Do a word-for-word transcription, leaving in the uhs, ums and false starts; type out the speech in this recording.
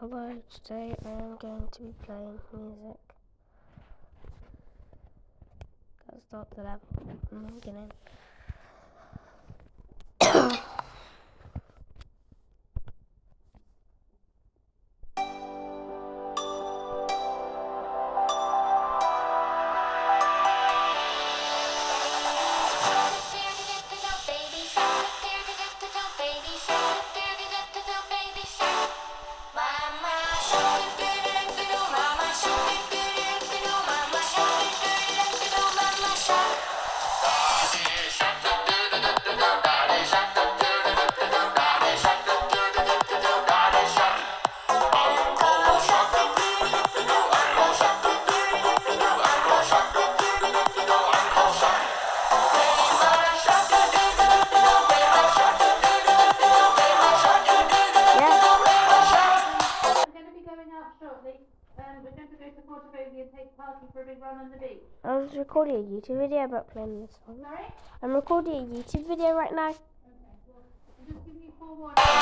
Hello, today I am going to be playing music. Let's start the level from the beginning. I was recording a YouTube video about playing this song. Sorry? I'm recording a YouTube video right now. Okay, well, I'm just giving you forewarning.